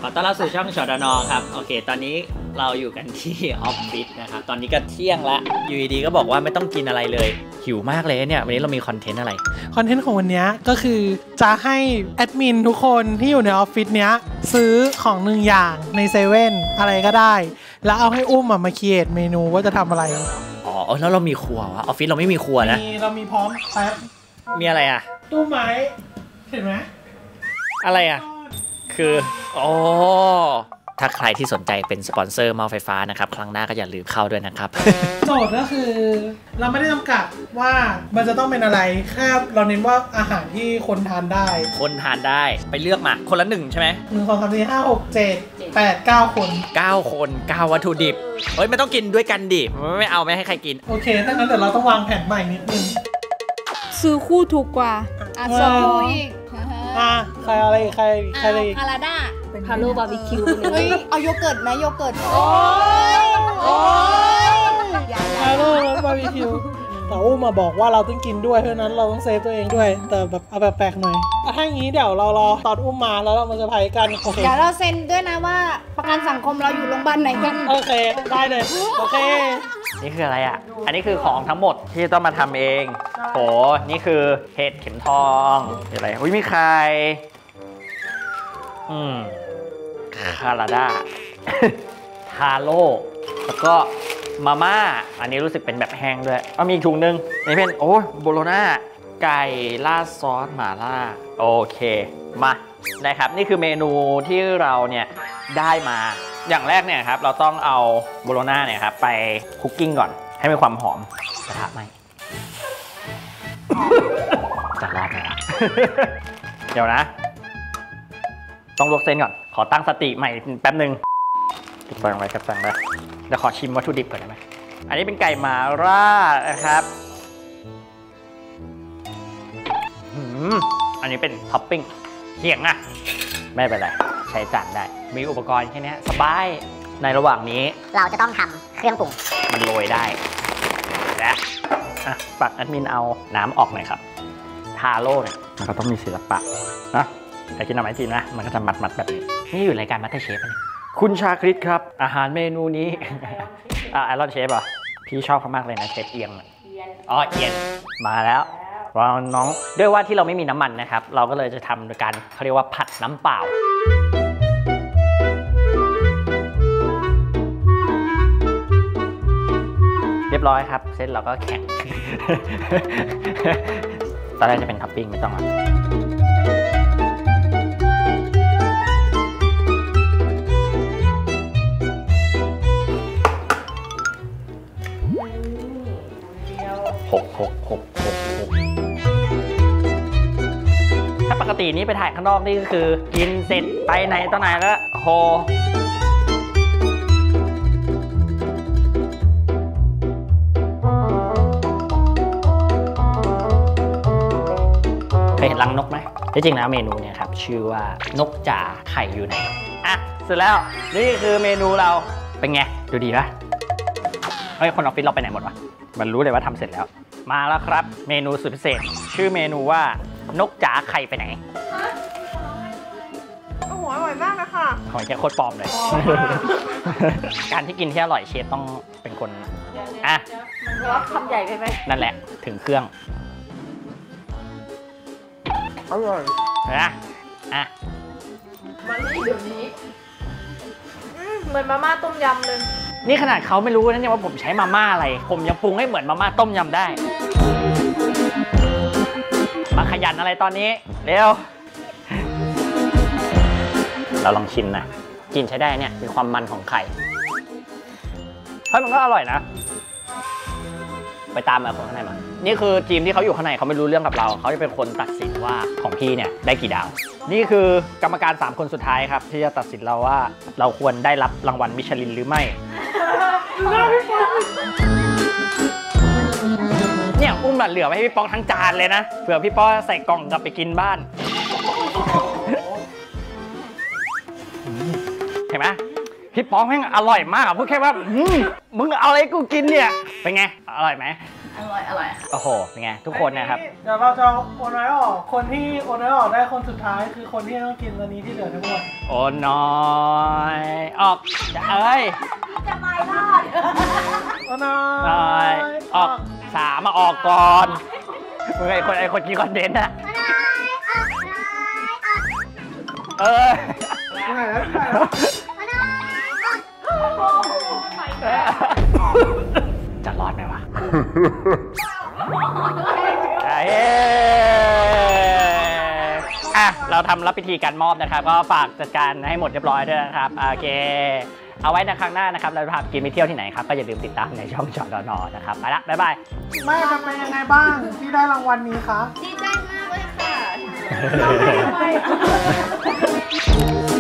อต้อนรับสู่ช่องชดนครับโอเคตอนนี้เราอยู่กันที่ออฟฟิศนะครับตอนนี้ก็เที่ยงแล้วอยู่ดีๆก็บอกว่าไม่ต้องกินอะไรเลยหิวมากเลยเนี่ยวันนี้เรามีคอนเทนต์อะไรคอนเทนต์ของวันนี้ก็คือจะให้แอดมินทุกคนที่อยู่ในออฟฟิศเนี้ยซื้อของหนึ่งอย่างในเซเว่นอะไรก็ได้แล้วเอาให้อุ้มมาคิดเมนูว่าจะทำอะไรอ๋อแล้วเรามีครัววะออฟฟิศเราไม่มีครัวนะเรามีพร้อมแป๊บมีอะไรอ่ะตู้ไม้เห็นไหมอะไรอ่ะคืออ๋อถ้าใครที่สนใจเป็นสปอนเซอร์หม้อไฟฟ้านะครับครั้งหน้าก็อย่าลืมเข้าด้วยนะครับโจทย์ก็คือเราไม่ได้จำกัดว่ามันจะต้องเป็นอะไรแค่เราเน้นว่าอาหารที่คนทานได้คนทานได้ไปเลือกมาคนละ1ใช่ไหม 1 2 3 4 5 6 7 8 9 คน 9 คน9วัตถุดิบเฮ้ยไม่ต้องกินด้วยกันดิไม่เอาไม่ให้ใครกินโอเคถ้างั้นเดี๋ยวเราต้องวางแผนใหม่นิดนึงซื้อคู่ถูกกว่าสองคู่อีกใครอะไรใครอะไรพาราด้าพาโลบาร์บีคิวเฮ้ยเอาโยเกิร์ตไหมโยเกิร์ตโอ้ยพาโลบาร์บีคิวแต่อุ้มมาบอกว่าเราต้องกินด้วยเพราะนั้นเราต้องเซฟตัวเองด้วยแต่แบบเอาแบบแปลกหน่อยถ้าอย่างนี้เดี๋ยวเรารอตอนอุ้มมาแล้วเรามาเซอร์ไพรส์กันโอเคเดี๋ยวเราเซ็นด้วยนะว่าประกันสังคมเราอยู่โรงพยาบาลไหนกันโอเคได้เลยโอเคนี่คืออะไรอ่ะอันนี้คือของทั้งหมดที่ต้องมาทำเองโหนี่คือเห็ดเข็มทองอะไรอุ้ยมีไข่คาราด้าทาโร่แล้วก็มาม่าอันนี้รู้สึกเป็นแบบแห้งด้วยมีอีกถุงนึงนี่เป็นโอ้โบโลน่าไก่ราดซอสหม่าล่าโอเคมาได้ครับนี่คือเมนูที่เราเนี่ยได้มาอย่างแรกเนี่ยครับเราต้องเอาโบโลน่าเนี่ยครับไปคุกกิ้งก่อนให้มีความหอมกระทะไหมจะรอดไหมเดี๋ยวนะต้องลวกเส้นก่อนขอตั้งสติใหม่แป๊บนึงติดไฟไว้กับแสงเลยเดี๋ยวขอชิมวัตถุดิบก่อนได้ไหมอันนี้เป็นไก่หม่าล่านะครับอันนี้เป็นท็อปปิ้งเขียงอะไม่เป็นไรใช้จานได้มีอุปกรณ์แค่นี้สบายในระหว่างนี้เราจะต้องทำเครื่องปรุงมันโรยได้และฝากแอดมินเอาน้ำออกหน่อยครับทาโร่เนี่ยมันก็ต้องมีศิลปะนะแต่กินน้ำไอจีนนะมันก็จะมัดแบบนี้นี่อยู่รายการมัตเตอร์เชฟนะคุณชาคริตครับอาหารเมนูนี้ไอรอนเชฟอ่ะพี่ชอบเขามากเลยนะเชฟเอียงอ๋อเอียงมาแล้วเราน้องด้วยว่าที่เราไม่มีน้ำมันนะครับเราก็เลยจะทำโดยการเขาเรียกว่าผัดน้ำเปล่าเรียบร้อยครับเส้นเราก็แข็งตอนแรกจะเป็นท็อปปิ้งไม่ต้อง6ถ้าปกตินี้ไปถ่ายข้างนอกนี่ก็คือกินเสร็จไปไหนต่อไหนแล้วโหเคยเห็นรังนกไหมที่จริงแล้วเมนูเนี่ยครับชื่อว่านกจ๋าไข่อยู่ไหนเสร็จแล้วนี่คือเมนูเราเป็นไงดูดีปะเฮ้ยคนออฟฟิศเราไปไหนหมดวะมันรู้เลยว่าทำเสร็จแล้วมาแล้วครับเมนูสุดพิเศษชื่อเมนูว่านกจ๋าไข่ไปไหนโอ้โหอร่อยมากเลยค่ะหอยแค่โคตรปลอมเลยการที่กินที่อร่อยเชฟต้องเป็นคนมันรับคำใหญ่ไปไหมนั่นแหละถึงเครื่องอร่อยนะมันนี่เดี๋ยวนี้เหมือนมาม่าต้มยำเลยนี่ขนาดเขาไม่รู้นะเนี่ยว่าผมใช้มาม่าอะไรผมยังปรุงให้เหมือนมาม่าต้มยำได้มาขยันอะไรตอนนี้เร็วเราลองชิมนะกินใช้ได้เนี่ยมีความมันของไข่เฮ้ยมันก็อร่อยนะไปตามมาคนข้างในมานี่คือทีมที่เขาอยู่ข้างในเขาไม่รู้เรื่องกับเราเขาจะเป็นคนตัดสินว่าของพี่เนี่ยได้กี่ดาวนี่คือกรรมการ3คนสุดท้ายครับที่จะตัดสินเราว่าเราควรได้รับรางวัลมิชลินหรือไม่เนี่ยอุ้มแบบเหลือไว้ให้พี่ป๊อกทั้งจานเลยนะเผื่อพี่ป๊อกใส่กล่องกลับไปกินบ้านเห็นไหมพี่ป๊อกแม่งอร่อยมากพูดแค่ว่ามึงเอาอะไรกูกินเนี่ยเป็นไงอร่อยไหมอร่อยอร่อยโอ้โหเป็นไงทุกคนนะครับเดี๋ยวเราจะโอนน้อยออก คนที่โอนน้อยออกได้คนสุดท้ายคือคนที่ต้องกินอันนี้ที่เหลือทั้งหมดโอ้น้อยออกเอ้ยจะไปรอดโอนน้อน้อยยออกสามมาออกก่อนมึงไอคนกินคอนเทนต์อะเออไหนแล้วไหนแล้วจะรอดไหมวะเราทำรับพิธีการมอบนะครับก็ฝากจัดการให้หมดเรียบร้อยด้วยนะครับโอเคเอาไว้ในครั้งหน้านะครับเราจะพากินไปเที่ยวที่ไหนครับก็อย่าลืมติดตามในช่องจอดนอนะครับไปละบ๊ายบายแม่จะเป็นยังไงบ้างที่ได้รางวัลนี้คะดีใจมากเลยค่ะเราไม่